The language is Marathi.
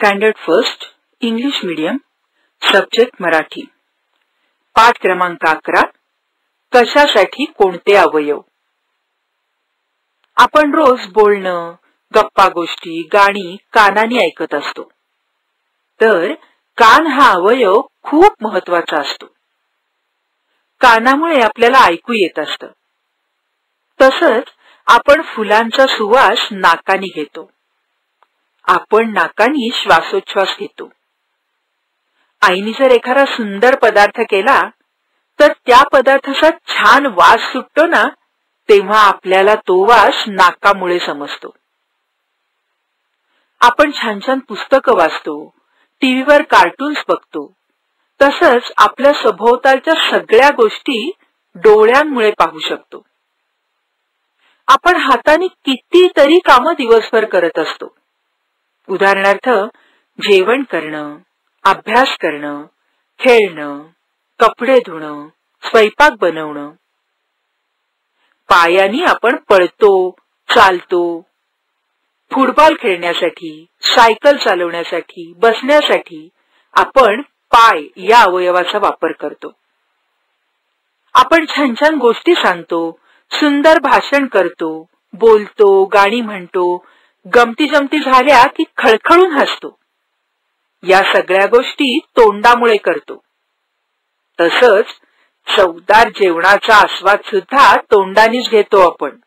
Standard first English medium subject Marathi पाठ क्रमांक 11 कशासाठी कोणते अवयव। आपण रोज बोलणं, गप्पा गोष्टी, गाणी कानाने ऐकत असतो। तर कान हा अवयव खूप महत्त्वाचा असतो। कानामुळे आपल्याला ऐकू येत असतं। तसंच आपण फुलांचा सुवास नाकाने घेतो। आपण नाकाने श्वासोच्छ्वास घेतो। आईने जर एखादा सुंदर पदार्थ केला तर त्या पदार्थाचा छान वास सुटतो ना, तेव्हा आपल्याला तो वास नाकामुळे समजतो। आपण छान छान पुस्तकं वाचतो, टीव्हीवर कार्टून्स बघतो। तसंच आपल्या सभोवतालच्या सगळ्या गोष्टी डोळ्यांमुळे पाहू शकतो। आपण हाताने कितीतरी कामं दिवसभर करत असतो। उदाहरणार्थ जेवण करणं, अभ्यास करणं, खेळणं, कपडे धुणं, स्वयंपाक बनवणं। पायाने आपण पळतो, चालतो। फुटबॉल खेळण्यासाठी, सायकल चालवण्यासाठी, बसण्यासाठी आपण पाय या अवयवाचा वापर करतो। आपण छान छान गोष्टी सांगतो, सुंदर भाषण करतो, बोलतो, गाणी म्हणतो, गमती जमती झाल्या की खळखळून हसतो। या सगळ्या गोष्टी तोंडामुळे करतो। तसंच चवदार जेवणाचा आस्वाद सुद्धा तोंडानेच घेतो आपण।